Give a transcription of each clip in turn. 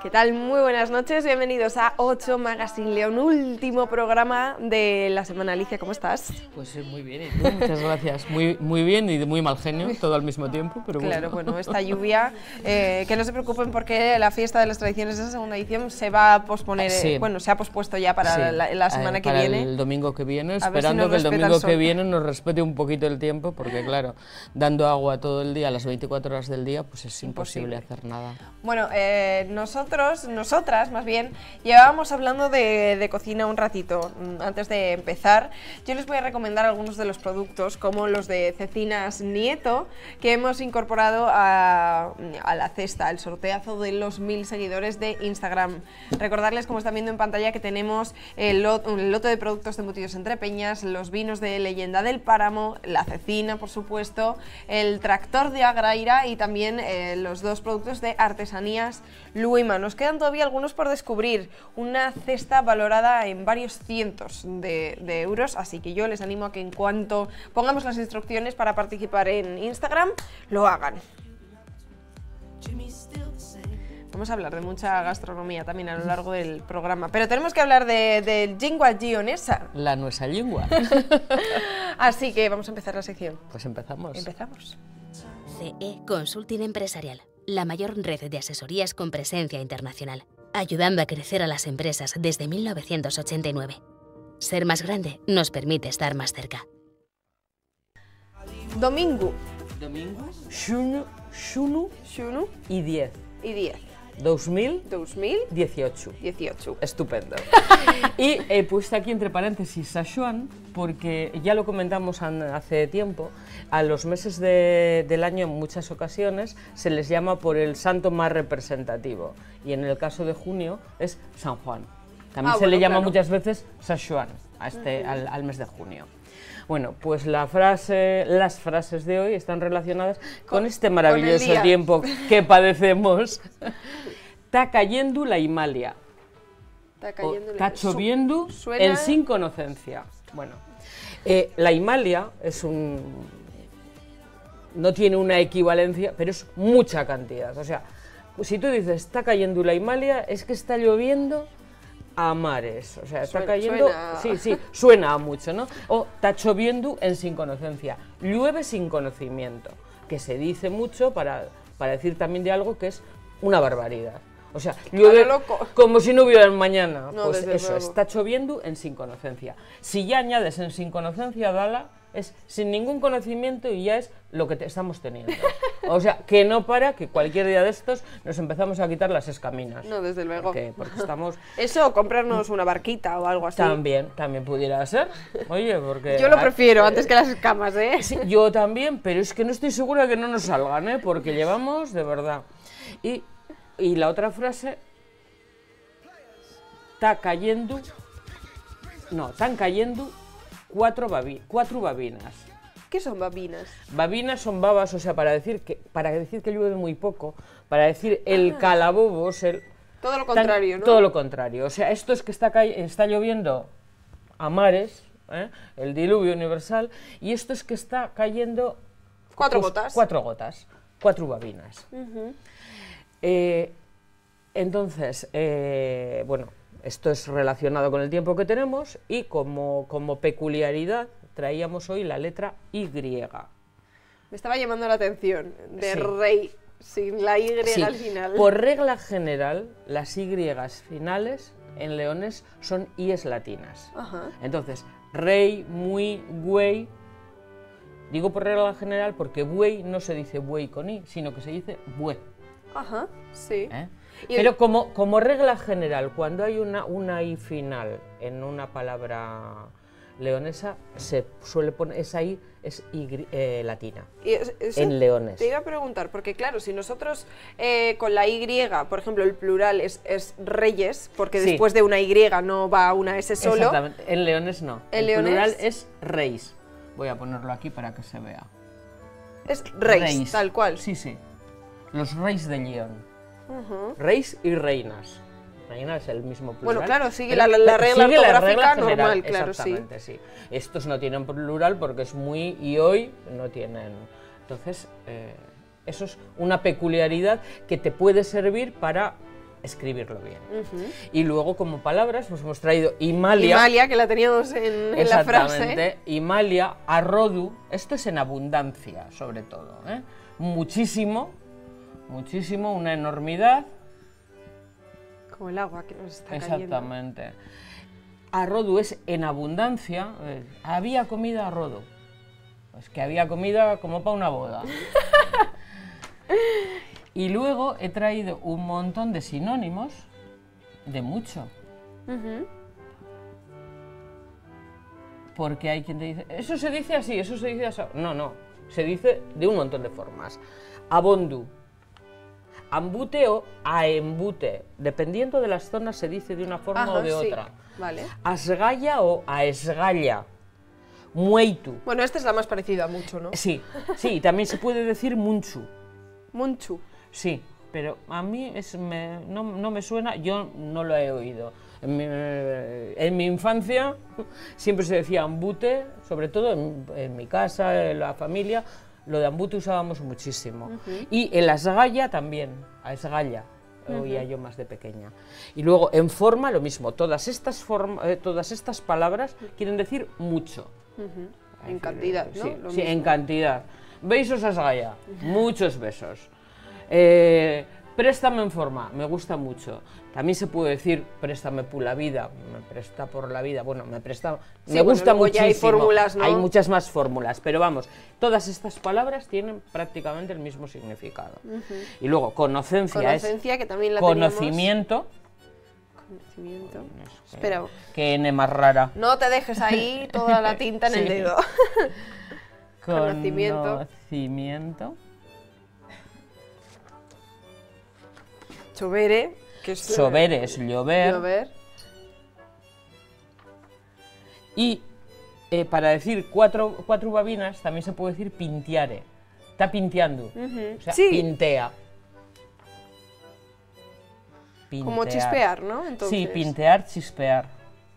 ¿Qué tal? Muy buenas noches, bienvenidos a 8 Magazine León, último programa de la semana. Alicia, ¿cómo estás? Pues muy bien, ¿y tú? Muchas gracias. Muy bien y de muy mal genio, todo al mismo tiempo, pero claro, bueno, esta lluvia, que no se preocupen porque la fiesta de las tradiciones de esa segunda edición se va a posponer, sí. Bueno, se ha pospuesto ya para sí. la semana que para viene. el domingo que viene, Si esperando que el domingo que viene nos respete un poquito el tiempo, porque claro, dando agua todo el día, las 24 horas del día, pues es imposible hacer nada. Bueno, nosotras más bien, llevábamos hablando de cocina un ratito. Antes de empezar, yo les voy a recomendar algunos de los productos, como los de Cecinas Nieto, que hemos incorporado a la cesta, el sorteazo de los 1000 seguidores de Instagram. Recordarles, como están viendo en pantalla, que tenemos un lote de productos de embutidos entre peñas, los vinos de Leyenda del Páramo, la cecina, por supuesto, el tractor de Agraira y también los dos productos de artesanías Luima. Nos quedan todavía algunos por descubrir, una cesta valorada en varios cientos de euros, así que yo les animo a que en cuanto pongamos las instrucciones para participar en Instagram, lo hagan. Vamos a hablar de mucha gastronomía también a lo largo del programa, pero tenemos que hablar de lingua gionesa. La nuestra lengua. Así que vamos a empezar la sección. Pues empezamos. Empezamos. CE Consulting Empresarial, la mayor red de asesorías con presencia internacional, ayudando a crecer a las empresas desde 1989. Ser más grande nos permite estar más cerca. Domingo. Domingo, Xunu y 10. Y 10. 2018. 18. Estupendo. Y he puesto aquí entre paréntesis Sichuan porque ya lo comentamos hace tiempo, a los meses del año en muchas ocasiones se les llama por el santo más representativo y en el caso de junio es San Juan. También se le llama muchas veces Sichuan al mes de junio. Bueno, pues las frases de hoy están relacionadas con este maravilloso tiempo que padecemos. Está cayendo la Himalaya. Está lloviendo en sin conocencia. Bueno, la Himalaya es no tiene una equivalencia, pero es mucha cantidad. O sea, si tú dices está cayendo la Himalaya, es que está lloviendo a mares, o sea, está cayendo, suena a mucho, ¿no? O está lloviendo en sin conocencia, llueve sin conocimiento, que se dice mucho para decir también de algo que es una barbaridad. O sea, llueve como si no hubiera mañana, no, pues eso, luego. Está lloviendo en sin conocencia. Si ya añades en sin conocencia, Dala, es sin ningún conocimiento y ya es lo que estamos teniendo. O sea, que no para, que cualquier día de estos nos empezamos a quitar las escaminas. No, desde luego. Porque estamos... Eso, comprarnos una barquita o algo así. También pudiera ser. Oye, porque... Yo lo prefiero antes que las escamas, ¿eh? Sí, yo también, pero es que no estoy segura que no nos salgan, ¿eh? Porque llevamos, de verdad. Y la otra frase... Están cayendo 4 babinas. ¿Qué son babinas? Babinas son babas, o sea, para decir que llueve muy poco, para decir el calabobos, todo lo contrario, ¿no? Todo lo contrario, o sea, esto es que está lloviendo a mares, el diluvio universal, y esto es que está cayendo... 4 gotas. 4 gotas, 4 babinas. Entonces, bueno... Esto es relacionado con el tiempo que tenemos y como peculiaridad traíamos hoy la letra Y. Me estaba llamando la atención, rey, sin la Y al final. Por regla general, las Y finales en leones son I's latinas. Ajá. Entonces, rey, muy, güey, digo por regla general porque buey no se dice buey con I, sino que se dice bue. Ajá, sí. Pero como regla general, cuando hay una I final en una palabra leonesa, se suele poner, esa I es I latina, en leones. Te iba a preguntar, porque claro, si nosotros con la Y, por ejemplo, el plural es reyes, porque después de una Y no va una S solo. Exactamente, en leones no, el plural es reis. Voy a ponerlo aquí para que se vea. Es reis, tal cual. Sí, los reis de León. Reis y reinas. Reina es el mismo plural. Bueno, claro, sigue la regla ortográfica normal, claro, exactamente, sí. Estos no tienen plural porque es muy y hoy no tienen. Entonces, eso es una peculiaridad que te puede servir para escribirlo bien. Y luego, como palabras, pues hemos traído Imalia. Imalia, que la teníamos en la frase. Exactamente. Imalia, arrodu, esto es en abundancia, sobre todo, ¿eh? Muchísimo, muchísimo, una enormidad. Como el agua que nos está cayendo. Exactamente. Arrodu es en abundancia. Había comida arrodu. Pues que había comida como para una boda. Y luego he traído un montón de sinónimos de mucho. Porque hay quien te dice, eso se dice así, eso se dice así. No, no, se dice de un montón de formas. Abondu, ambute o aembute, dependiendo de las zonas se dice de una forma o de otra. Vale. Asgalla o aesgalla. Mueitu. Bueno, esta es la más parecida a mucho, ¿no? Sí, sí, también se puede decir munchu. Munchu. Sí, pero a mí no me suena, yo no lo he oído. En mi infancia siempre se decía ambute, sobre todo en mi casa, en la familia, lo de ambute usábamos muchísimo. Y el asgalla también, asgalla, oía yo más de pequeña. Y luego en forma lo mismo, todas estas palabras quieren decir mucho. En cantidad, ¿no? Sí, Lo sí, mismo. en cantidad. Besos asgalla, muchos besos. Préstame en forma, me gusta mucho. También se puede decir préstame por la vida, me presta por la vida. Bueno, me presta, Sí, me gusta bueno, muchísimo. ya hay fórmulas, ¿no? Hay muchas más fórmulas, pero vamos, todas estas palabras tienen prácticamente el mismo significado. Y luego conocencia, Conocencia, que también la conocimiento. Conocimiento. Espera. Que N más rara. No te dejes ahí toda la tinta en el dedo. Conocimiento. Conocimiento. Chovere, que es... Sobere es llover. Llover. Y para decir cuatro babinas también se puede decir pintiare. Está pinteando. O sea, Sí. pintea. Como Pintear. chispear, ¿no? Entonces... Sí, pintear, chispear.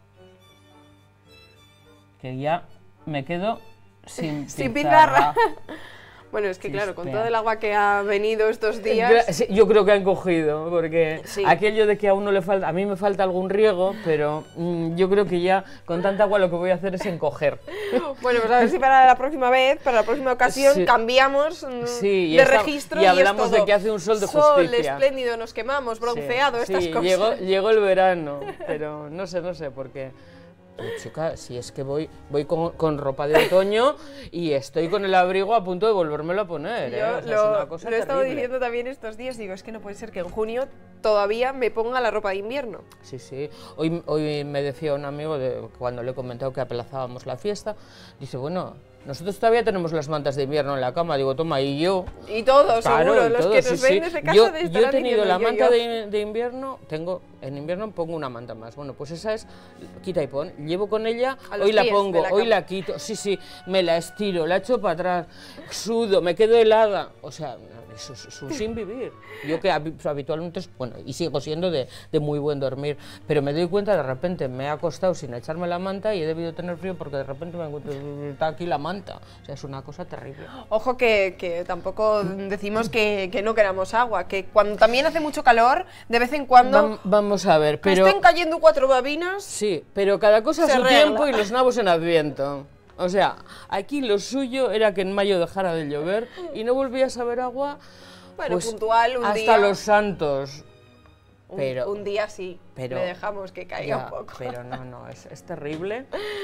Que ya me quedo sin Sin pizarra. Bueno, es que claro, con Chispea. todo el agua que ha venido estos días... Sí, yo creo que han cogido, porque Sí. aquello de que a uno le falta, a mí me falta algún riego, pero yo creo que ya con tanta agua lo que voy a hacer es encoger. Bueno, pues a ver si para la próxima vez, para la próxima ocasión, Sí. cambiamos Sí, y de esta- registro y es hablamos todo. de que hace un sol de Sol justicia. espléndido, nos quemamos, bronceado, Sí, estas sí, cosas. llegó el verano, pero no sé, porque... Pues, chica, si es que voy con ropa de otoño y estoy con el abrigo a punto de volvérmelo a poner, ¿eh? Yo O sea, es una cosa lo he estado terrible. diciendo también estos días, digo, es que no puede ser que en junio todavía me ponga la ropa de invierno. Sí, sí. Hoy me decía un amigo, cuando le he comentado que aplazábamos la fiesta, dice, bueno, nosotros todavía tenemos las mantas de invierno en la cama. Digo, toma, y yo... Y todos, Claro, seguro, y los todo, que sí, nos sí. ven desde casa Yo he estarán tenido diciendo, la manta yo. de invierno, en invierno pongo una manta más. Bueno, pues esa es quita y pon. Llevo con ella, A los hoy la pies pongo, de la hoy cama. la quito, sí, me la estiro, la echo para atrás, sudo, me quedo helada. O sea, eso es sin vivir. Yo que habitualmente, bueno, y sigo siendo de muy buen dormir, pero me doy cuenta, de repente me he acostado sin echarme la manta y he debido tener frío porque de repente me encuentro, está aquí la manta. O sea, es una cosa terrible. Ojo que tampoco decimos que no queramos agua, que cuando también hace mucho calor, de vez en cuando Vamos a ver, que pero... estén cayendo 4 babinas. Sí, pero cada cosa a Se su arregla. tiempo y los nabos en Adviento. O sea, aquí lo suyo era que en mayo dejara de llover y no volvías a ver agua Bueno, pues, puntual, un hasta día. los santos. Pero, Un día sí, pero- le dejamos que caiga ya, un poco. pero no, es terrible.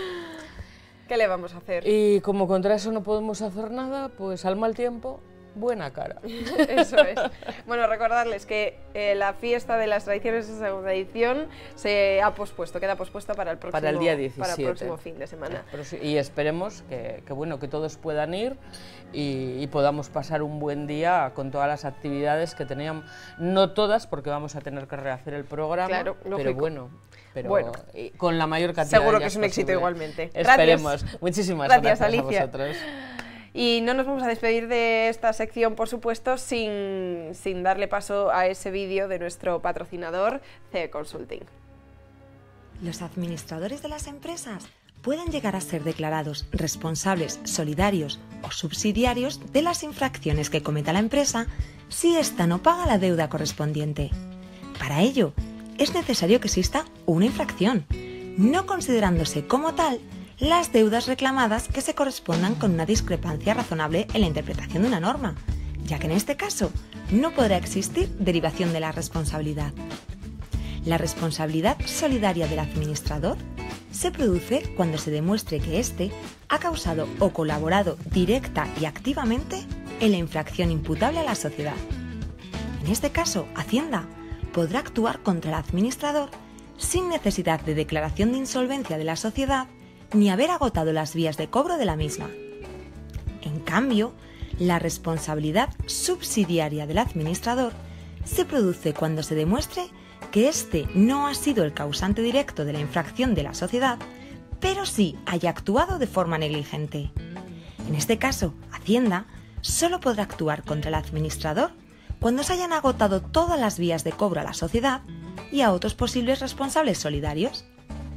¿Qué le vamos a hacer? Y como contra eso no podemos hacer nada, pues al mal tiempo, buena cara. Eso es. Bueno, recordarles que la fiesta de las tradiciones de segunda edición se ha pospuesto, queda pospuesta para el próximo, Para el día 17. para el próximo fin de semana. Pero sí, y esperemos que bueno, que todos puedan ir y podamos pasar un buen día con todas las actividades que teníamos. No todas, porque vamos a tener que rehacer el programa, Claro, pero lógico. bueno. Bueno. Con la mayor cantidad Seguro de que es un éxito posible. igualmente. Esperemos. Gracias. Muchísimas Gracias, gracias Alicia. a vosotros. Y no nos vamos a despedir de esta sección, por supuesto, sin darle paso a ese vídeo de nuestro patrocinador, CE Consulting. Los administradores de las empresas pueden llegar a ser declarados responsables, solidarios o subsidiarios de las infracciones que cometa la empresa si ésta no paga la deuda correspondiente. Para ello, es necesario que exista una infracción, no considerándose como tal las deudas reclamadas que se correspondan con una discrepancia razonable en la interpretación de una norma, ya que en este caso no podrá existir derivación de la responsabilidad. La responsabilidad solidaria del administrador se produce cuando se demuestre que éste ha causado o colaborado directa y activamente en la infracción imputable a la sociedad. En este caso, Hacienda podrá actuar contra el administrador sin necesidad de declaración de insolvencia de la sociedad ni haber agotado las vías de cobro de la misma. En cambio, la responsabilidad subsidiaria del administrador se produce cuando se demuestre que éste no ha sido el causante directo de la infracción de la sociedad, pero sí haya actuado de forma negligente. En este caso, Hacienda solo podrá actuar contra el administrador cuando se hayan agotado todas las vías de cobro a la sociedad y a otros posibles responsables solidarios.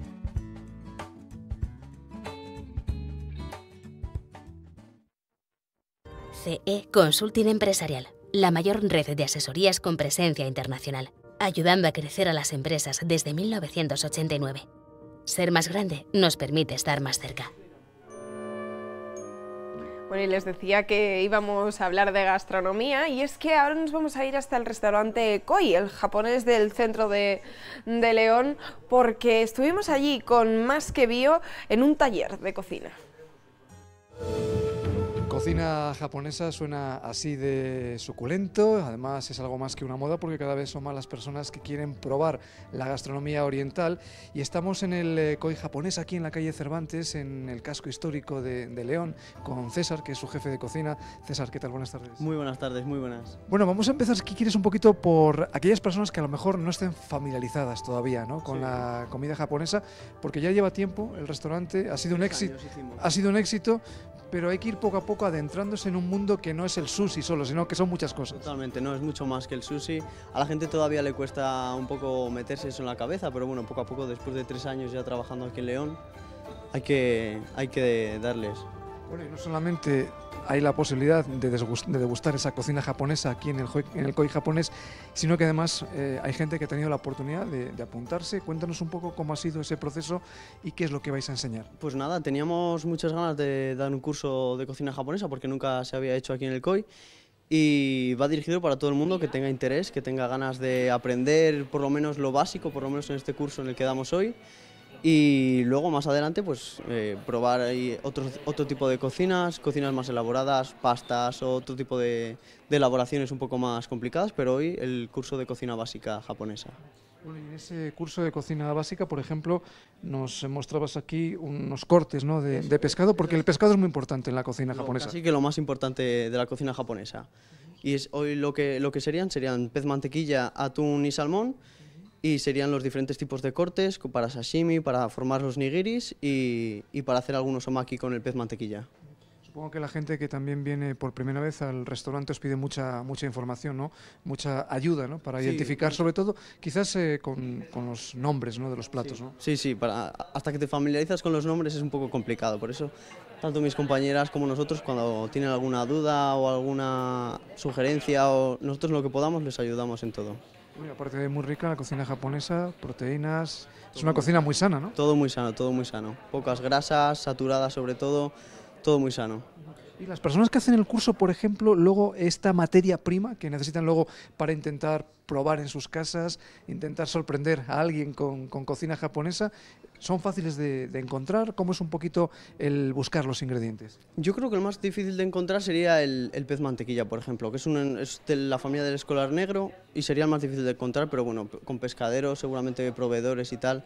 CE Consulting Empresarial, la mayor red de asesorías con presencia internacional, ayudando a crecer a las empresas desde 1989. Ser más grande nos permite estar más cerca. Bueno, y les decía que íbamos a hablar de gastronomía, y es que ahora nos vamos a ir hasta el restaurante Koi, el japonés del centro de León, porque estuvimos allí con Más que Bio en un taller de cocina. Cocina japonesa suena así de suculento, además es algo más que una moda porque cada vez son más las personas que quieren probar la gastronomía oriental, y estamos en el Koi japonés aquí en la calle Cervantes, en el casco histórico de León, con César, que es su jefe de cocina. César, ¿qué tal? Buenas tardes. Muy buenas tardes, muy buenas. Bueno, vamos a empezar, si quieres, un poquito por aquellas personas que a lo mejor no estén familiarizadas todavía, ¿no?, con la comida japonesa, porque ya lleva tiempo el restaurante, ha sido un éxito, pero hay que ir poco a poco adentrándose en un mundo que no es el sushi solo, sino que son muchas cosas. Totalmente, no es mucho más que el sushi. A la gente todavía le cuesta un poco meterse eso en la cabeza, pero bueno, poco a poco, después de 3 años ya trabajando aquí en León, hay que darles. Bueno, y no solamente hay la posibilidad de degustar esa cocina japonesa aquí en el Koi japonés, sino que además hay gente que ha tenido la oportunidad de apuntarse. Cuéntanos un poco cómo ha sido ese proceso y qué es lo que vais a enseñar. Pues nada, teníamos muchas ganas de dar un curso de cocina japonesa porque nunca se había hecho aquí en el Koi, y va dirigido para todo el mundo que tenga interés, que tenga ganas de aprender por lo menos lo básico, por lo menos en este curso en el que damos hoy. Y luego más adelante pues probar ahí otro tipo de cocinas más elaboradas, pastas, otro tipo de elaboraciones un poco más complicadas, pero hoy el curso de cocina básica japonesa. Bueno, y en ese curso de cocina básica, por ejemplo, nos mostrabas aquí unos cortes, ¿no?, de pescado, porque el pescado es muy importante en la cocina japonesa. Así que lo más importante de la cocina japonesa. Y hoy lo que serían pez mantequilla, atún y salmón. Y serían los diferentes tipos de cortes para sashimi, para formar los nigiris y para hacer algunos omaki con el pez mantequilla. Supongo que la gente que también viene por primera vez al restaurante os pide mucha información, ¿no?, mucha ayuda, ¿no?, para identificar, sobre todo, quizás con los nombres, ¿no?, de los platos, ¿no? Sí, hasta que te familiarizas con los nombres es un poco complicado, por eso tanto mis compañeras como nosotros, cuando tienen alguna duda o alguna sugerencia, o nosotros lo que podamos les ayudamos en todo. Bueno, aparte de muy rica, la cocina japonesa, proteínas, es una cocina muy sana, ¿no? Todo muy sano, todo muy sano. Pocas grasas, saturadas sobre todo muy sano. Y las personas que hacen el curso, por ejemplo, luego esta materia prima que necesitan luego para intentar probar en sus casas, intentar sorprender a alguien con cocina japonesa, ¿son fáciles de encontrar? ¿Cómo es un poquito el buscar los ingredientes? Yo creo que el más difícil de encontrar sería el pez mantequilla, por ejemplo, que es de la familia del escolar negro y sería el más difícil de encontrar, pero bueno, con pescaderos, seguramente proveedores y tal,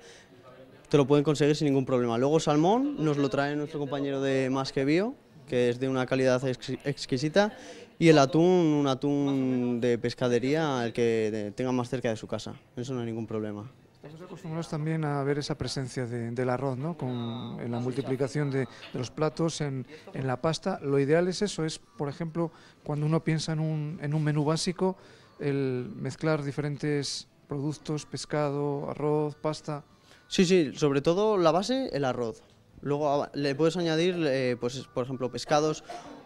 te lo pueden conseguir sin ningún problema. Luego salmón nos lo trae nuestro compañero de Más que Bio, que es de una calidad exquisita, y el atún, un atún de pescadería, el que tenga más cerca de su casa, eso no hay ningún problema. Estamos acostumbrados también a ver esa presencia del arroz, ¿no?, en la multiplicación de los platos, en la pasta. Lo ideal es eso, es, por ejemplo, cuando uno piensa en un menú básico, el mezclar diferentes productos, pescado, arroz, pasta. Sí, sobre todo la base, el arroz. Luego le puedes añadir, pues, por ejemplo, pescados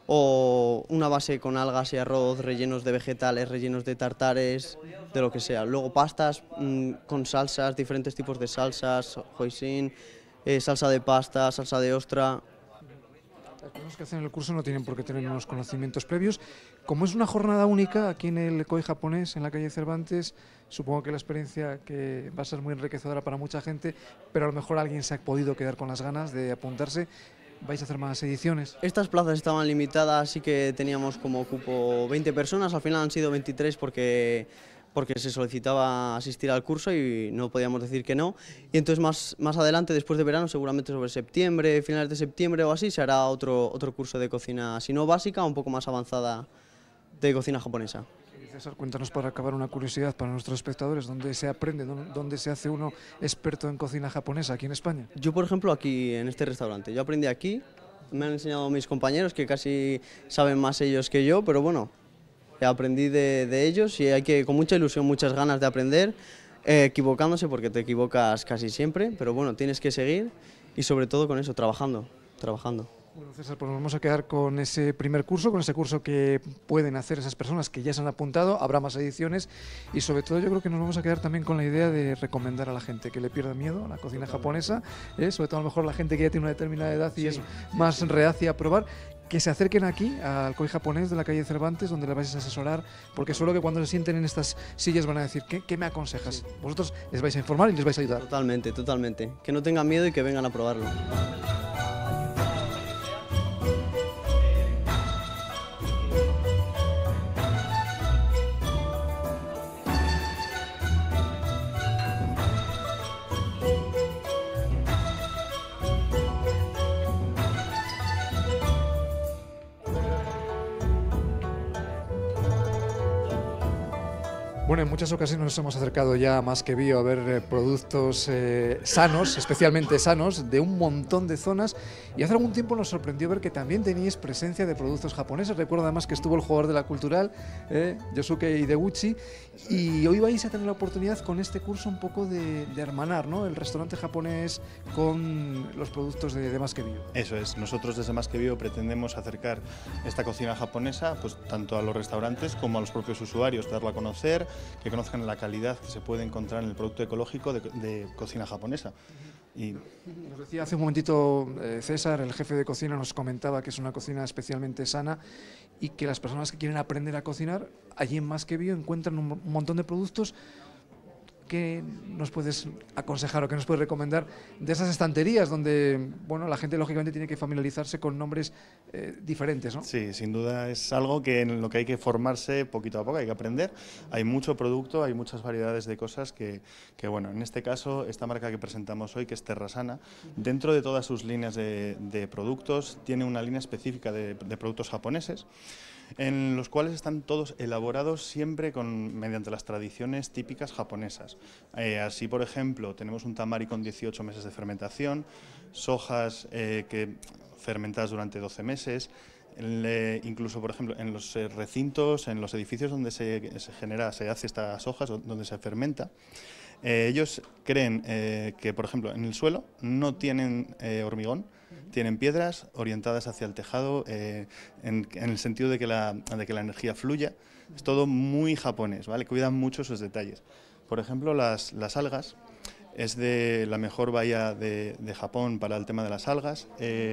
o una base con algas y arroz, rellenos de vegetales, rellenos de tartares, de lo que sea. Luego pastas con salsas, diferentes tipos de salsas, hoisin, salsa de pasta, salsa de ostra. Las personas que hacen el curso no tienen por qué tener unos conocimientos previos. Como es una jornada única aquí en el COI japonés, en la calle Cervantes, supongo que la experiencia que va a ser muy enriquecedora para mucha gente, pero a lo mejor alguien se ha podido quedar con las ganas de apuntarse. ¿Vais a hacer más ediciones? Estas plazas estaban limitadas, así que teníamos como cupo 20 personas, al final han sido 23 porque se solicitaba asistir al curso y no podíamos decir que no. Y entonces más adelante, después de verano, seguramente sobre septiembre, finales de septiembre o así, se hará otro curso de cocina, si no básica, un poco más avanzada de cocina japonesa. César, cuéntanos para acabar una curiosidad para nuestros espectadores, ¿dónde se aprende, dónde se hace uno experto en cocina japonesa aquí en España? Yo, por ejemplo, aquí en este restaurante, yo aprendí aquí, me han enseñado mis compañeros que casi saben más ellos que yo, pero bueno, aprendí de ellos y hay que, con mucha ilusión, muchas ganas de aprender, equivocándose porque te equivocas casi siempre, pero bueno, tienes que seguir y sobre todo con eso, trabajando. Bueno, César, pues nos vamos a quedar con ese primer curso, con ese curso que pueden hacer esas personas que ya se han apuntado, habrá más ediciones y sobre todo yo creo que nos vamos a quedar también con la idea de recomendar a la gente que le pierda miedo a la cocina japonesa, sobre todo a lo mejor la gente que ya tiene una determinada edad y es más reacia a probar, que se acerquen aquí al COI japonés de la calle Cervantes, donde les vais a asesorar, porque seguro que cuando se sienten en estas sillas van a decir, ¿qué me aconsejas? Vosotros les vais a informar y les vais a ayudar. Totalmente, que no tengan miedo y que vengan a probarlo. Bueno, en muchas ocasiones nos hemos acercado ya más que bio a ver productos sanos, especialmente sanos, de un montón de zonas y hace algún tiempo nos sorprendió ver que también teníais presencia de productos japoneses. Recuerdo además que estuvo el jugador de la Cultural, Yosuke Hideuchi, y hoy vais a tener la oportunidad con este curso un poco de hermanar, ¿no?, el restaurante japonés con los productos de Más que Bio. Eso es, nosotros desde Más que Bio pretendemos acercar esta cocina japonesa pues tanto a los restaurantes como a los propios usuarios, darla a conocer, que conozcan la calidad que se puede encontrar en el producto ecológico de cocina japonesa. Y nos decía hace un momentito César, el jefe de cocina, nos comentaba que es una cocina especialmente sana y que las personas que quieren aprender a cocinar, allí en Más que Bio encuentran un montón de productos. ¿Qué nos puedes aconsejar o qué nos puedes recomendar de esas estanterías donde, bueno, la gente lógicamente tiene que familiarizarse con nombres diferentes, ¿no? Sí, sin duda es algo en lo que hay que formarse poquito a poco, hay que aprender. Hay mucho producto, hay muchas variedades de cosas que bueno, en este caso, esta marca que presentamos hoy, que es Terrasana, dentro de todas sus líneas de productos, tiene una línea específica de productos japoneses, en los cuales están todos elaborados siempre mediante las tradiciones típicas japonesas. Así, por ejemplo, tenemos un tamari con 18 meses de fermentación, sojas fermentadas durante 12 meses, incluso, por ejemplo, en los recintos, en los edificios donde se hace estas hojas, donde se fermenta, ellos creen que, por ejemplo, en el suelo no tienen hormigón, tienen piedras orientadas hacia el tejado en el sentido de que la energía fluya. Es todo muy japonés, ¿vale? Cuidan mucho esos detalles. Por ejemplo, las algas, es de la mejor bahía de Japón para el tema de las algas.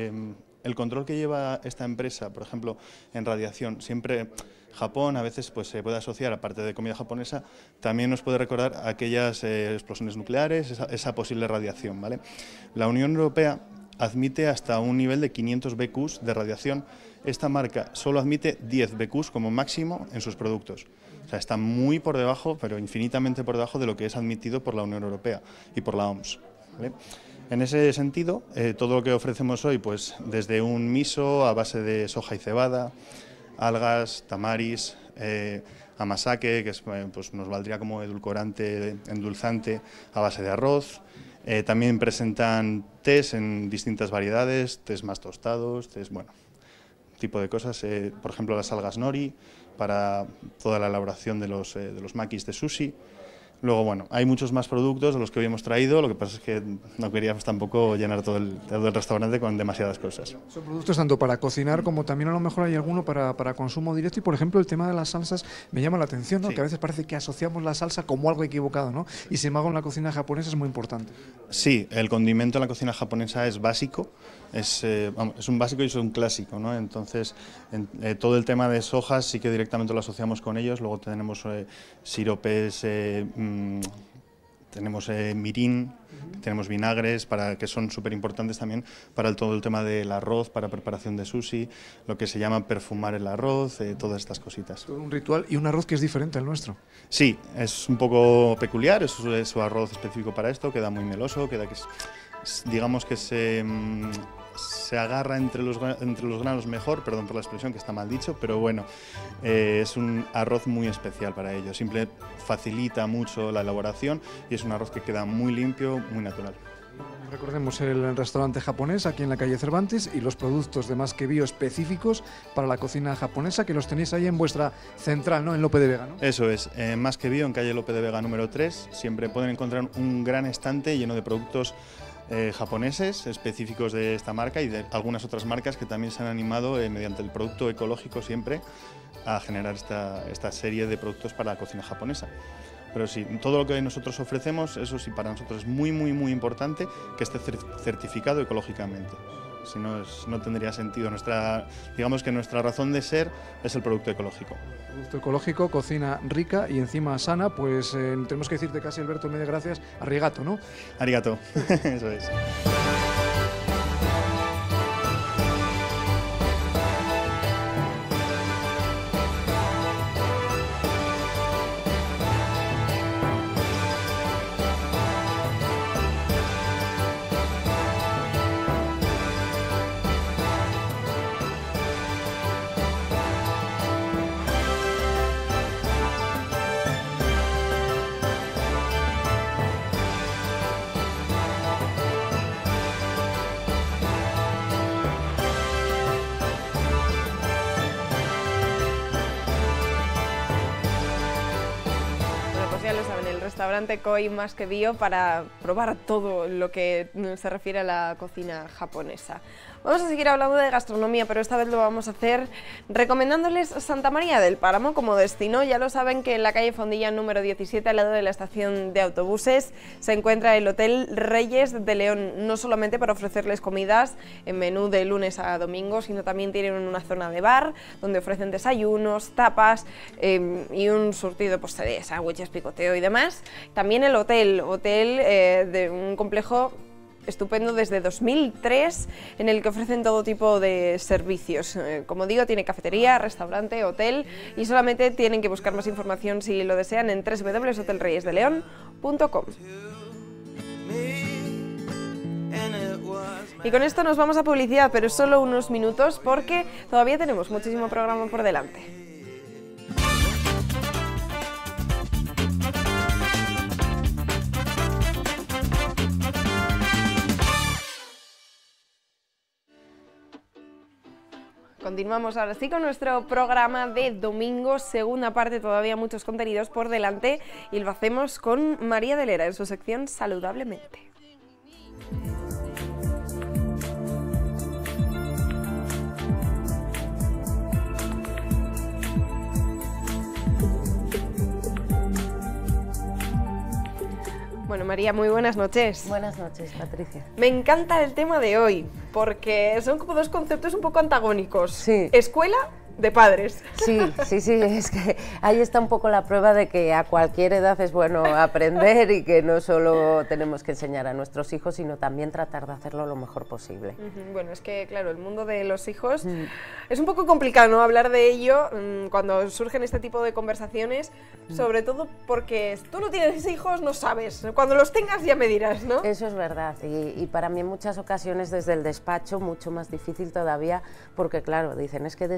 El control que lleva esta empresa, por ejemplo, en radiación, siempre Japón a veces pues, se puede asociar, aparte de comida japonesa, también nos puede recordar aquellas explosiones nucleares, esa posible radiación, ¿vale? La Unión Europea admite hasta un nivel de 500 BQs de radiación. Esta marca solo admite 10 BQs como máximo en sus productos. O sea, está muy por debajo, pero infinitamente por debajo de lo que es admitido por la Unión Europea y por la OMS, ¿vale? En ese sentido, todo lo que ofrecemos hoy, pues desde un miso a base de soja y cebada, algas, tamaris, amasake, que pues nos valdría como edulcorante, endulzante a base de arroz. También presentan tés en distintas variedades, tés más tostados, tés, bueno, tipo de cosas. Por ejemplo, las algas nori para toda la elaboración de los makis de sushi. Luego, bueno, hay muchos más productos de los que hoy hemos traído, lo que pasa es que no queríamos tampoco llenar todo el restaurante con demasiadas cosas. Son productos tanto para cocinar como también a lo mejor hay alguno para consumo directo y, por ejemplo, el tema de las salsas me llama la atención, ¿no? Sí. Que a veces parece que asociamos la salsa como algo equivocado, ¿no? Y sin embargo en la cocina japonesa es muy importante. Sí, el condimento en la cocina japonesa es básico, es un básico y es un clásico, ¿no? Entonces, todo el tema de sojas sí que directamente lo asociamos con ellos, luego tenemos siropes, tenemos mirin, tenemos vinagres que son súper importantes también para todo el tema del arroz, para preparación de sushi, lo que se llama perfumar el arroz, todas estas cositas. Todo un ritual y un arroz que es diferente al nuestro. Sí, es un poco peculiar, es su arroz específico para esto, queda muy meloso, queda que digamos que se agarra entre los granos mejor, perdón por la expresión que está mal dicho, pero bueno, es un arroz muy especial para ello, facilita mucho la elaboración y es un arroz que queda muy limpio, muy natural. Recordemos el restaurante japonés aquí en la calle Cervantes y los productos de Más que Bio específicos para la cocina japonesa que los tenéis ahí en vuestra central, ¿no? En Lope de Vega, ¿no? Eso es, Más que Bio en calle Lope de Vega número 3, siempre pueden encontrar un gran estante lleno de productos japoneses específicos de esta marca y de algunas otras marcas que también se han animado mediante el producto ecológico siempre a generar esta serie de productos para la cocina japonesa. Pero sí, todo lo que nosotros ofrecemos, eso sí, para nosotros es muy, muy, muy importante que esté certificado ecológicamente. Si no, no tendría sentido. Digamos que nuestra razón de ser es el producto ecológico. Producto ecológico, cocina rica y encima sana, pues tenemos que decirte casi, Alberto, medio gracias, arigato, ¿no? Arigato, eso es. Restaurante Koi Más que Bio para probar todo lo que se refiere a la cocina japonesa. Vamos a seguir hablando de gastronomía, pero esta vez lo vamos a hacer recomendándoles Santa María del Páramo como destino. Ya lo saben que en la calle Fondilla número 17, al lado de la estación de autobuses, se encuentra el Hotel Reyes de León, no solamente para ofrecerles comidas en menú de lunes a domingo, sino también tienen una zona de bar donde ofrecen desayunos, tapas y un surtido pues, de sándwiches, picoteo y demás. También el hotel de un complejo estupendo desde 2003 en el que ofrecen todo tipo de servicios. Como digo, tiene cafetería, restaurante, hotel y solamente tienen que buscar más información si lo desean en www.hotelreyesdeleon.com. Y con esto nos vamos a publicidad, pero solo unos minutos porque todavía tenemos muchísimo programa por delante. Continuamos ahora sí con nuestro programa de domingo, segunda parte, todavía muchos contenidos por delante y lo hacemos con María de Lera en su sección Saludablemente. Bueno, María, muy buenas noches. Buenas noches, Patricia. Me encanta el tema de hoy, porque son como dos conceptos un poco antagónicos. Sí. Escuela de padres. Sí, es que ahí está un poco la prueba de que a cualquier edad es bueno aprender y que no solo tenemos que enseñar a nuestros hijos, sino también tratar de hacerlo lo mejor posible. Bueno, es que claro, el mundo de los hijos es un poco complicado, ¿no? Hablar de ello cuando surgen este tipo de conversaciones, sobre todo porque tú no tienes hijos, no sabes. Cuando los tengas ya me dirás, ¿no? Eso es verdad y para mí en muchas ocasiones desde el despacho mucho más difícil todavía porque claro, dicen es que desde ahí se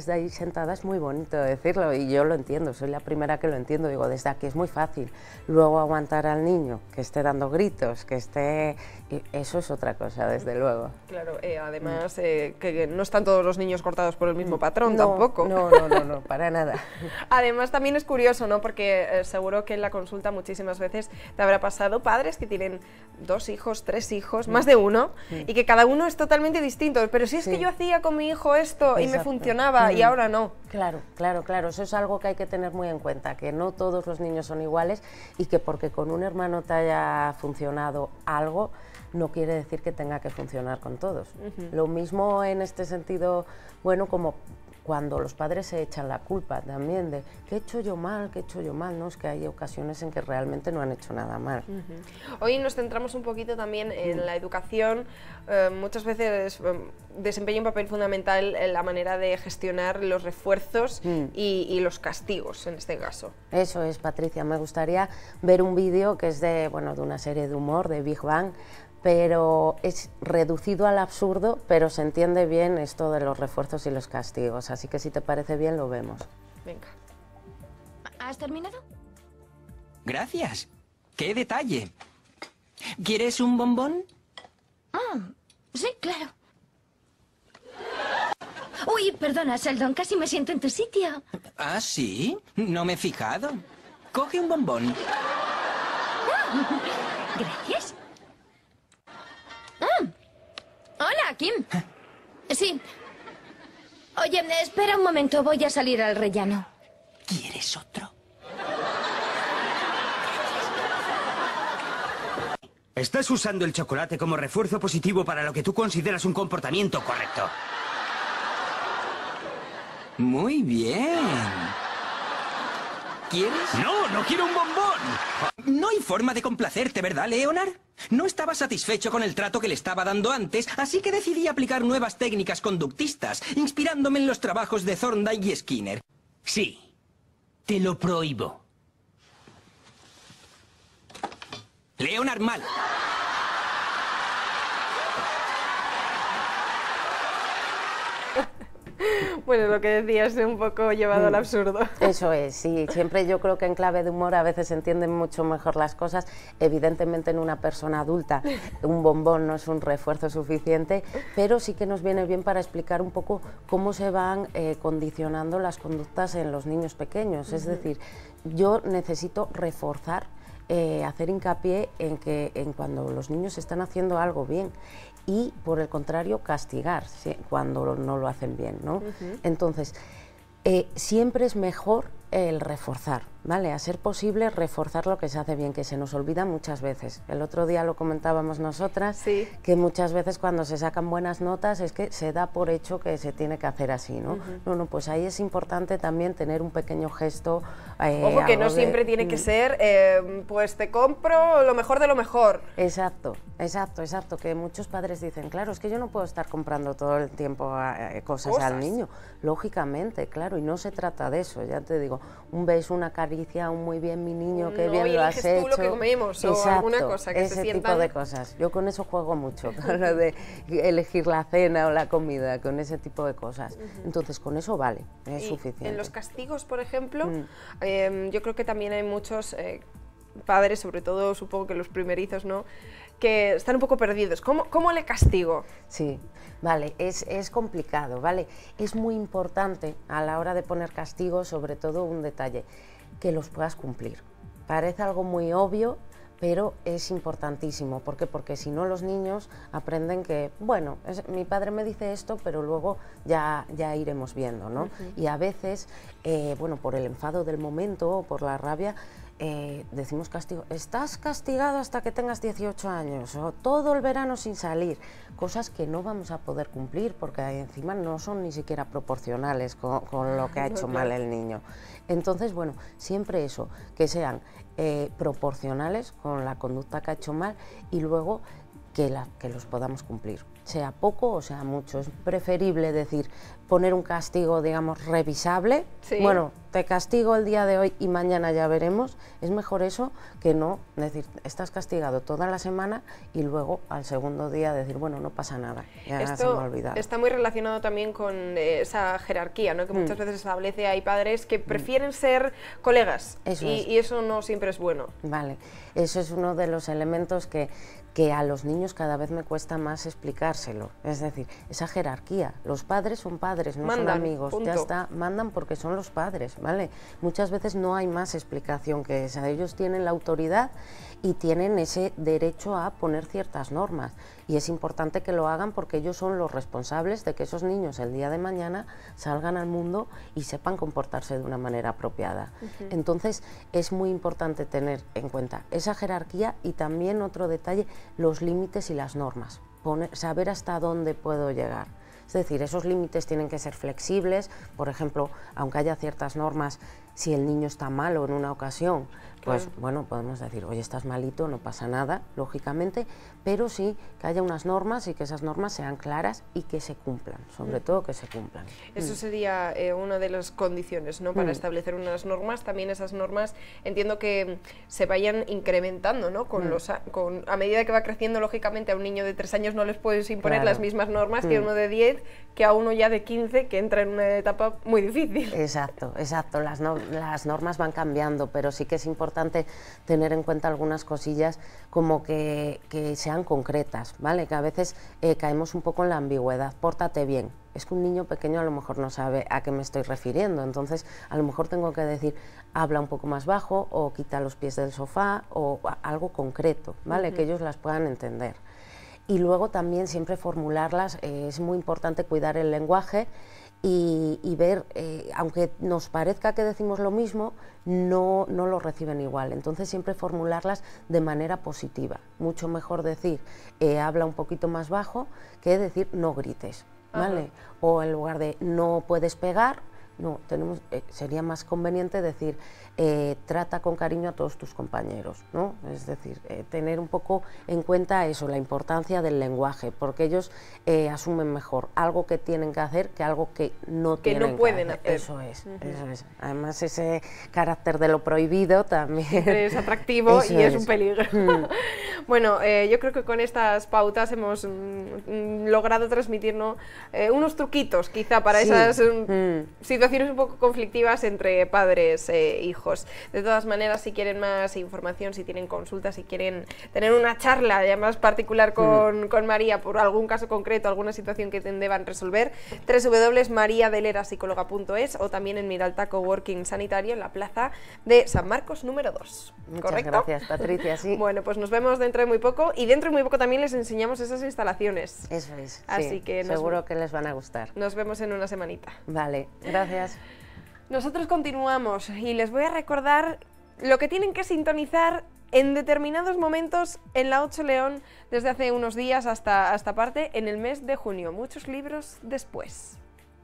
sentada es muy bonito decirlo y yo lo entiendo, soy la primera que lo entiendo, digo, desde aquí es muy fácil. Luego aguantar al niño, que esté dando gritos, que esté... Eso es otra cosa, desde luego. Claro, además que no están todos los niños cortados por el mismo patrón tampoco. No, para nada. Además también es curioso, ¿no? Porque seguro que en la consulta muchísimas veces te habrá pasado padres que tienen 2 hijos, 3 hijos, más de uno, y que cada uno es totalmente distinto. Pero si es que yo hacía con mi hijo esto y me funcionaba y ahora no. Claro, eso es algo que hay que tener muy en cuenta, que no todos los niños son iguales y que porque con un hermano te haya funcionado algo, no quiere decir que tenga que funcionar con todos. Lo mismo en este sentido, bueno, como cuando los padres se echan la culpa también de ¿qué he hecho yo mal? No, es que hay ocasiones en que realmente no han hecho nada mal. Hoy nos centramos un poquito también en la educación. Muchas veces desempeña un papel fundamental en la manera de gestionar los refuerzos y los castigos, en este caso. Eso es, Patricia. Me gustaría ver un vídeo que es de una serie de humor, de Big Bang, pero es reducido al absurdo, pero se entiende bien esto de los refuerzos y los castigos, así que si te parece bien lo vemos. Venga. ¿Has terminado? Gracias. ¡Qué detalle! ¿Quieres un bombón? Sí, claro. Uy, perdona, Sheldon, casi me siento en tu sitio. ¿Ah, sí? No me he fijado. Coge un bombón. Gracias. Hola, Kim. Sí. Oye, espera un momento, voy a salir al rellano. ¿Quieres otro? Estás usando el chocolate como refuerzo positivo para lo que tú consideras un comportamiento correcto. Muy bien. ¿Quieres? ¡No, no quiero un bombón! No hay forma de complacerte, ¿verdad, Leonard? No estaba satisfecho con el trato que le estaba dando antes, así que decidí aplicar nuevas técnicas conductistas, inspirándome en los trabajos de Thorndike y Skinner. Sí, te lo prohíbo. Leonard, mal. Bueno, lo que decías, un poco llevado al absurdo. Eso es, sí. Siempre yo creo que en clave de humor a veces se entienden mucho mejor las cosas. Evidentemente en una persona adulta un bombón no es un refuerzo suficiente, pero sí que nos viene bien para explicar un poco cómo se van condicionando las conductas en los niños pequeños. Es decir, yo necesito reforzar, hacer hincapié en cuando los niños están haciendo algo bien y, por el contrario, castigar cuando no lo hacen bien, ¿no? Entonces, siempre es mejor el reforzar, ¿vale? A ser posible reforzar lo que se hace bien, que se nos olvida muchas veces. El otro día lo comentábamos nosotras, que muchas veces cuando se sacan buenas notas es que se da por hecho que se tiene que hacer así, ¿no? No, pues ahí es importante también tener un pequeño gesto. Ojo, que no siempre tiene que ser, pues te compro lo mejor de lo mejor. Exacto, que muchos padres dicen, claro, es que yo no puedo estar comprando todo el tiempo cosas al niño, lógicamente, claro, y no se trata de eso, ya te digo, un beso, una caricia, un muy bien mi niño, qué bien lo has hecho. Tú lo que comemos, o alguna cosa que ese tipo de cosas. Yo con eso juego mucho, con lo de elegir la cena o la comida, con ese tipo de cosas. Entonces, con eso vale, es suficiente. En los castigos, por ejemplo, yo creo que también hay muchos padres, sobre todo supongo que los primerizos, ¿no?, que están un poco perdidos. ¿Cómo le castigo? Sí, vale, es complicado, ¿vale? Es muy importante a la hora de poner castigo, sobre todo un detalle, que los puedas cumplir. Parece algo muy obvio, pero es importantísimo. ¿Por qué? Porque si no los niños aprenden que, bueno, mi padre me dice esto, pero luego ya iremos viendo, ¿no? Y a veces, bueno, por el enfado del momento o por la rabia, decimos castigo, estás castigado hasta que tengas 18 años o todo el verano sin salir, cosas que no vamos a poder cumplir porque encima no son ni siquiera proporcionales con lo que ha hecho mal el niño. Entonces, bueno, siempre eso, que sean proporcionales con la conducta que ha hecho mal y luego que los podamos cumplir, sea poco o sea mucho. Es preferible poner un castigo, digamos, revisable, bueno, te castigo el día de hoy y mañana ya veremos, es mejor eso que no decir, estás castigado toda la semana y luego al segundo día decir, bueno, no pasa nada, ya se me ha olvidado. Está muy relacionado también con esa jerarquía, ¿no? Que muchas veces establece, hay padres que prefieren ser colegas y eso no siempre es bueno. Vale, eso es uno de los elementos que a los niños cada vez me cuesta más explicárselo, es decir, esa jerarquía, los padres son padres, no son amigos, punto. Ya está, mandan porque son los padres, ¿vale? Muchas veces no hay más explicación que esa, ellos tienen la autoridad y tienen ese derecho a poner ciertas normas y es importante que lo hagan porque ellos son los responsables de que esos niños el día de mañana salgan al mundo y sepan comportarse de una manera apropiada. Entonces es muy importante tener en cuenta esa jerarquía y también otro detalle, los límites y las normas, saber hasta dónde puedo llegar. Es decir, esos límites tienen que ser flexibles, por ejemplo, aunque haya ciertas normas, si el niño está malo en una ocasión, pues bueno, podemos decir, oye, estás malito, no pasa nada, lógicamente, pero sí que haya unas normas y que esas normas sean claras y que se cumplan, sobre todo que se cumplan. Eso sería una de las condiciones, ¿no? Para establecer unas normas, también esas normas entiendo que se vayan incrementando, ¿no? A medida que va creciendo, lógicamente, a un niño de 3 años no les puedes imponer las mismas normas que a uno de 10, que a uno ya de 15, que entra en una etapa muy difícil. Exacto, exacto, las normas van cambiando, pero sí que es importante tener en cuenta algunas cosillas como que sean concretas, ¿vale? Que a veces caemos un poco en la ambigüedad, pórtate bien. Es que un niño pequeño a lo mejor no sabe a qué me estoy refiriendo, entonces a lo mejor tengo que decir, habla un poco más bajo o quita los pies del sofá o algo concreto, ¿vale? Que ellos las puedan entender. Y luego también siempre formularlas, es muy importante cuidar el lenguaje y ver, aunque nos parezca que decimos lo mismo, no lo reciben igual. Entonces siempre formularlas de manera positiva. Mucho mejor decir, habla un poquito más bajo, que decir no grites, ¿vale? O en lugar de no puedes pegar, no, sería más conveniente decir trata con cariño a todos tus compañeros, ¿no? Es decir, tener un poco en cuenta eso, la importancia del lenguaje, porque ellos asumen mejor algo que tienen que hacer que algo que no pueden hacer. Eso es, eso es. Además ese carácter de lo prohibido también es atractivo y es un peligro. Bueno, yo creo que con estas pautas hemos logrado transmitirnos unos truquitos quizá para esas situaciones un poco conflictivas entre padres e hijos. De todas maneras, si quieren más información, si tienen consultas, si quieren tener una charla ya más particular con María por algún caso concreto, alguna situación que deban resolver, www.mariadelerapsicóloga.es o también en Miralta Coworking Sanitario en la plaza de San Marcos número 2. Muchas gracias, Patricia. Sí. Bueno, pues nos vemos dentro de muy poco y dentro de muy poco también les enseñamos esas instalaciones. Eso es, así que seguro que les van a gustar. Nos vemos en una semanita. Vale, gracias. Nosotros continuamos y les voy a recordar lo que tienen que sintonizar en determinados momentos en la 8 León desde hace unos días hasta parte en el mes de junio. Muchos libros después.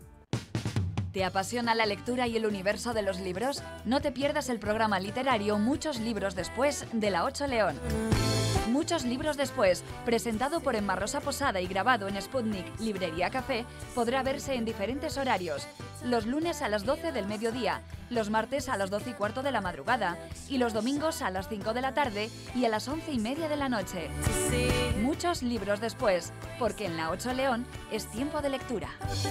¿Te apasiona la lectura y el universo de los libros? No te pierdas el programa literario Muchos libros después de la 8 León. Muchos libros después, presentado por Emma Rosa Posada y grabado en Sputnik Librería Café, podrá verse en diferentes horarios. Los lunes a las 12 del mediodía, los martes a las 12:15 de la madrugada y los domingos a las 5 de la tarde y a las 11:30 de la noche. Muchos libros después, porque en la 8 León es tiempo de lectura.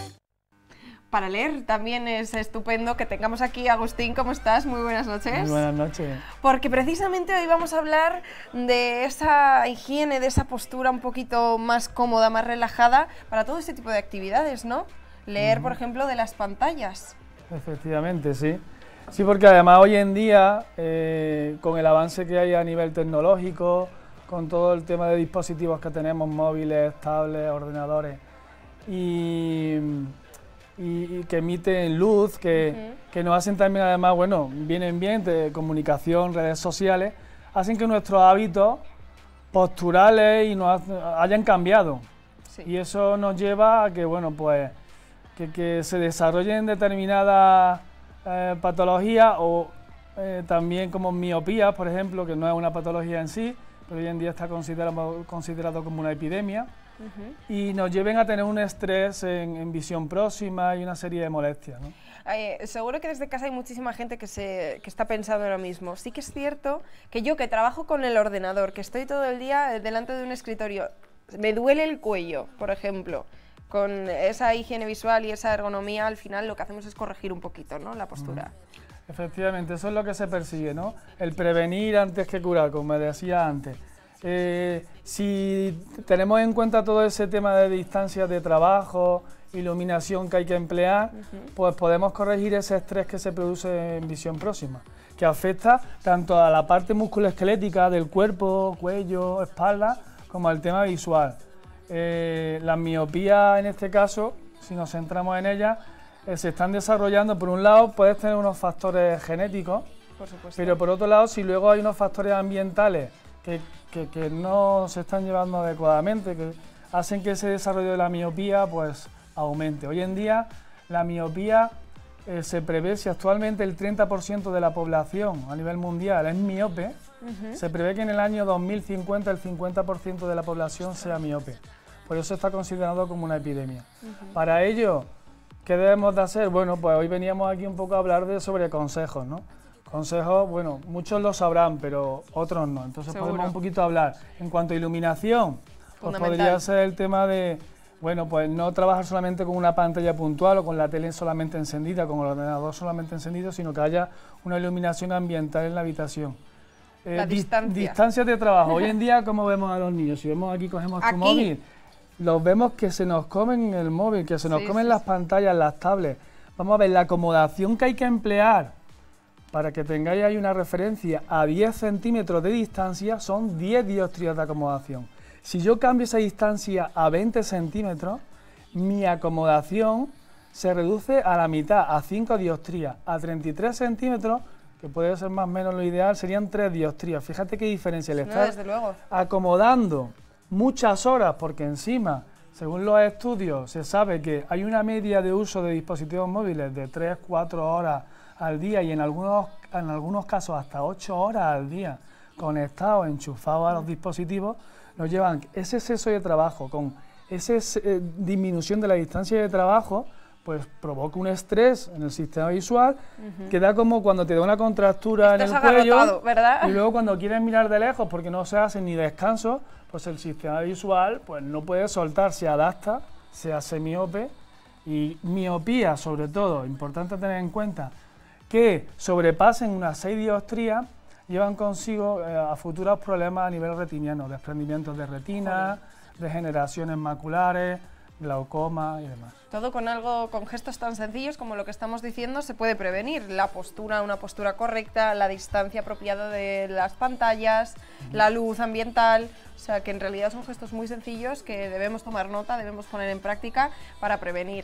Para leer también es estupendo que tengamos aquí a Agustín. ¿Cómo estás? Muy buenas noches. Muy buenas noches. Porque precisamente hoy vamos a hablar de esa higiene, de esa postura un poquito más cómoda, más relajada para todo este tipo de actividades, ¿no? Leer, por ejemplo, de las pantallas. Efectivamente, sí. Sí, porque además hoy en día, con el avance que hay a nivel tecnológico, con todo el tema de dispositivos que tenemos, móviles, tablets, ordenadores, y que emiten luz, que nos hacen también además, bueno, vienen bien de comunicación, redes sociales, hacen que nuestros hábitos posturales hayan cambiado. Sí. Y eso nos lleva a que, bueno, pues, que se desarrollen determinadas patologías o también como miopía, por ejemplo, que no es una patología en sí, pero hoy en día está considerado como una epidemia. Y nos lleven a tener un estrés en visión próxima y una serie de molestias, ¿no? seguro que desde casa hay muchísima gente que está pensando ahora mismo. Sí que es cierto que yo, que trabajo con el ordenador, que estoy todo el día delante de un escritorio, me duele el cuello, por ejemplo. Con esa higiene visual y esa ergonomía, al final lo que hacemos es corregir un poquito, ¿no?, la postura. Efectivamente, eso es lo que se persigue, ¿no? El prevenir antes que curar, como me decía antes. Si tenemos en cuenta todo ese tema de distancias de trabajo, iluminación que hay que emplear, pues podemos corregir ese estrés que se produce en visión próxima, que afecta tanto a la parte musculoesquelética del cuerpo, cuello, espalda, como al tema visual. La miopía, en este caso, si nos centramos en ella, se están desarrollando. Por un lado, puedes tener unos factores genéticos, por supuesto, pero por otro lado, si luego hay unos factores ambientales que no se están llevando adecuadamente, que hacen que ese desarrollo de la miopía pues aumente. Hoy en día la miopía se prevé, si actualmente el 30% de la población a nivel mundial es miope, se prevé que en el año 2050 el 50% de la población sea miope. Por eso está considerado como una epidemia. Para ello, ¿qué debemos de hacer? Bueno, pues hoy veníamos aquí un poco a hablar sobre consejos, ¿no? Consejos, bueno, muchos lo sabrán, pero otros no. Entonces podemos un poquito hablar. En cuanto a iluminación, pues podría ser el tema de, bueno, pues no trabajar solamente con una pantalla puntual o con la tele solamente encendida, con el ordenador solamente encendido, sino que haya una iluminación ambiental en la habitación. La distancia. Distancias de trabajo. Hoy en día, ¿cómo vemos a los niños? Si vemos aquí, cogemos tu móvil, los vemos que se nos comen el móvil, que se nos comen las pantallas, las tablets. Vamos a ver, la acomodación que hay que emplear para que tengáis ahí una referencia a 10 centímetros de distancia son 10 dioptrías de acomodación. Si yo cambio esa distancia a 20 centímetros, mi acomodación se reduce a la mitad, a 5 dioptrías. A 33 centímetros, que puede ser más o menos lo ideal, serían 3 dioptrías. Fíjate qué diferencia. Le estás acomodando muchas horas, porque encima, según los estudios, se sabe que hay una media de uso de dispositivos móviles de 3-4 horas al día y en algunos casos hasta 8 horas al día conectados, enchufados a los dispositivos, nos llevan ese exceso de trabajo con esa disminución de la distancia de trabajo, pues provoca un estrés en el sistema visual que da como cuando te da una contractura en el cuello, ¿verdad? Y luego cuando quieres mirar de lejos porque no se hace ni descanso, pues el sistema visual pues no puede soltar, se adapta, se hace miope. Y miopía, sobre todo, importante tener en cuenta que sobrepasen unas 6 dioptrías, llevan consigo a futuros problemas a nivel retiniano, desprendimientos de retina, degeneraciones maculares, glaucoma y demás. Todo con gestos tan sencillos como lo que estamos diciendo se puede prevenir. La postura, una postura correcta, la distancia apropiada de las pantallas, la luz ambiental. O sea, que en realidad son gestos muy sencillos que debemos tomar nota, debemos poner en práctica para prevenir.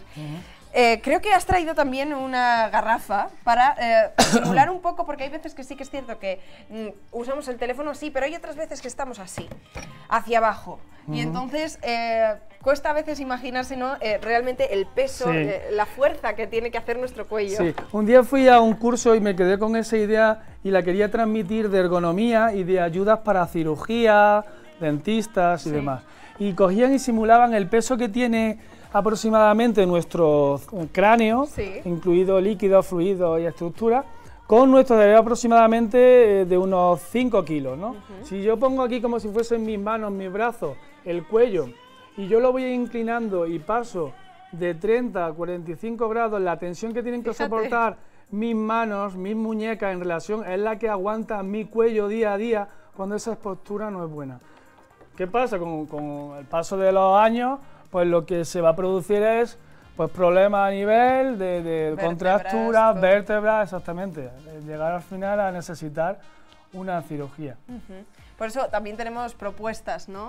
Creo que has traído también una garrafa para simular un poco, porque hay veces que sí que es cierto que usamos el teléfono así, pero hay otras veces que estamos así, hacia abajo. Y entonces cuesta a veces imaginarse, ¿no?, realmente el peso, la fuerza que tiene que hacer nuestro cuello. Sí, un día fui a un curso y me quedé con esa idea y la quería transmitir de ergonomía y de ayudas para cirugía, dentistas y demás. Y cogían y simulaban el peso que tiene aproximadamente nuestro cráneo, incluido líquido, fluido y estructura, con nuestro cerebro aproximadamente de unos 5 kilos, ¿no? Si yo pongo aquí como si fuesen mis manos, mis brazos, el cuello, y yo lo voy inclinando y paso de 30 a 45 grados, la tensión que tienen que soportar mis manos, mis muñecas en relación, es la que aguanta mi cuello día a día cuando esa postura no es buena. ¿Qué pasa? Con el paso de los años, pues lo que se va a producir es pues problemas a nivel de contracturas, vértebras, exactamente, llegar al final a necesitar una cirugía. Por eso también tenemos propuestas, ¿no?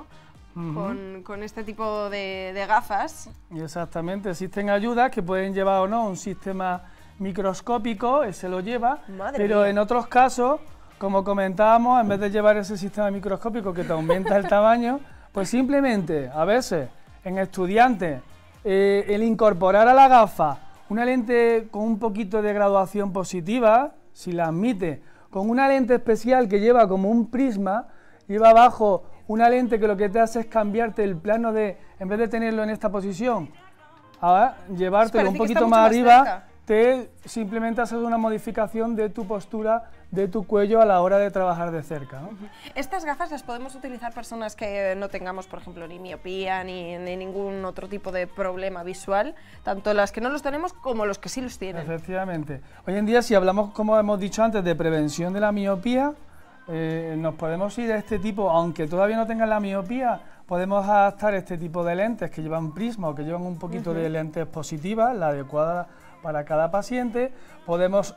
Con este tipo de gafas. Exactamente, existen ayudas que pueden llevar o no un sistema microscópico, ese lo lleva, pero en otros casos, como comentábamos, en vez de llevar ese sistema microscópico que te aumenta el tamaño, pues simplemente, a veces, en estudiantes, el incorporar a la gafa una lente con un poquito de graduación positiva, si la admite, con una lente especial que lleva como un prisma, lleva abajo una lente que lo que te hace es cambiarte el plano de, en vez de tenerlo en esta posición, llevártelo un poquito más arriba, te simplemente haces una modificación de tu postura, de tu cuello a la hora de trabajar de cerca, ¿no? Estas gafas las podemos utilizar personas que no tengamos, por ejemplo, ni miopía ni ningún otro tipo de problema visual, tanto las que no los tenemos como los que sí los tienen. Efectivamente. Hoy en día, si hablamos, como hemos dicho antes, de prevención de la miopía, nos podemos ir a este tipo, aunque todavía no tengan la miopía, podemos adaptar este tipo de lentes que llevan prisma o que llevan un poquito de lentes positivas, la adecuada para cada paciente. Podemos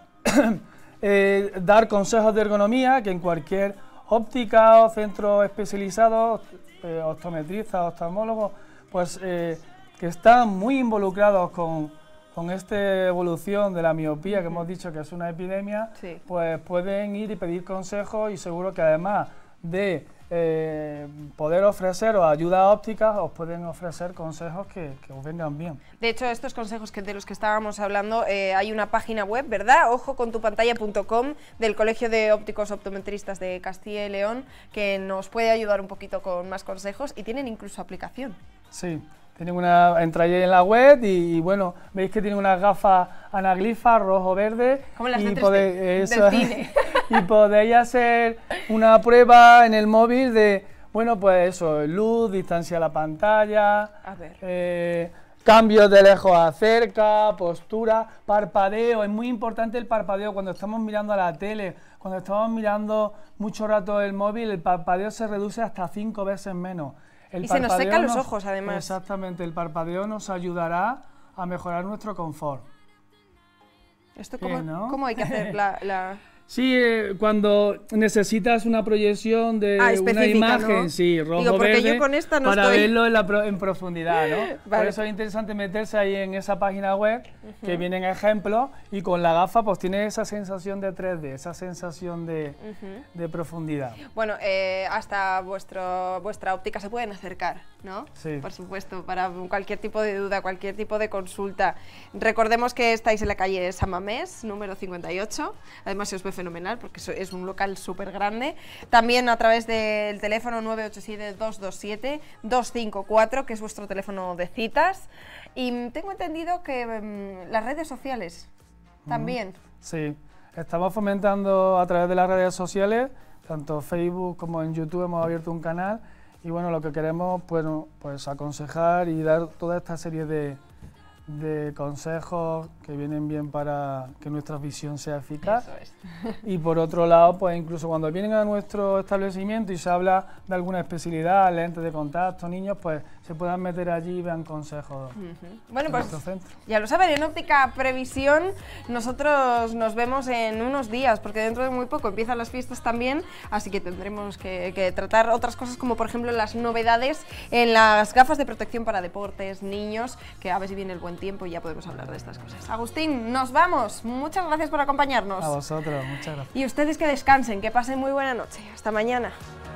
dar consejos de ergonomía que en cualquier óptica o centro especializado, optometristas, oftalmólogos, pues que están muy involucrados con esta evolución de la miopía, que hemos dicho que es una epidemia, pues pueden ir y pedir consejos, y seguro que además de poder ofreceros ayuda óptica, os pueden ofrecer consejos que os vengan bien. De hecho, estos consejos de los que estábamos hablando, hay una página web, ¿verdad? ojocontupantalla.com, del Colegio de Ópticos Optometristas de Castilla y León, que nos puede ayudar un poquito con más consejos, y tienen incluso aplicación. Sí. Entráis en la web y bueno, veis que tiene unas gafas anaglifas rojo-verde. Como las y del cine. Y podéis hacer una prueba en el móvil de, bueno, pues eso, luz, distancia a la pantalla, cambios de lejos a cerca, postura, parpadeo. Es muy importante el parpadeo cuando estamos mirando a la tele, cuando estamos mirando mucho rato el móvil, el parpadeo se reduce hasta 5 veces menos. Y se nos secan los ojos, además. Exactamente, el parpadeo nos ayudará a mejorar nuestro confort. ¿Esto cómo hay que hacer la...? Sí, cuando necesitas una proyección de una imagen, ¿no? Sí, rojo-verde, para verlo en profundidad, ¿no? Vale. Por eso es interesante meterse ahí en esa página web, que vienen ejemplos, y con la gafa pues tiene esa sensación de 3D, esa sensación de profundidad. Bueno, hasta vuestra óptica se pueden acercar, ¿no? Sí. Por supuesto, para cualquier tipo de duda, cualquier tipo de consulta. Recordemos que estáis en la calle San Mamés, número 58, además se os ve fenomenal porque es un local súper grande. También a través del teléfono 987-227-254, que es vuestro teléfono de citas. Y tengo entendido que las redes sociales también. Sí, estamos fomentando a través de las redes sociales, tanto Facebook como en YouTube hemos abierto un canal, y bueno, lo que queremos, bueno, pues aconsejar y dar toda esta serie de consejos que vienen bien para que nuestra visión sea eficaz. Eso es. Y por otro lado, pues incluso cuando vienen a nuestro establecimiento y se habla de alguna especialidad, lentes de contacto, niños, pues se puedan meter allí y vean consejos. Bueno, pues ya lo saben, en Óptica Previsión nosotros nos vemos en unos días, porque dentro de muy poco empiezan las fiestas también, así que tendremos que tratar otras cosas, como por ejemplo las novedades en las gafas de protección para deportes, niños, que a ver si viene el buen tiempo y ya podemos hablar de estas cosas. Agustín, nos vamos. Muchas gracias por acompañarnos. A vosotros, muchas gracias. Y ustedes que descansen, que pasen muy buena noche. Hasta mañana.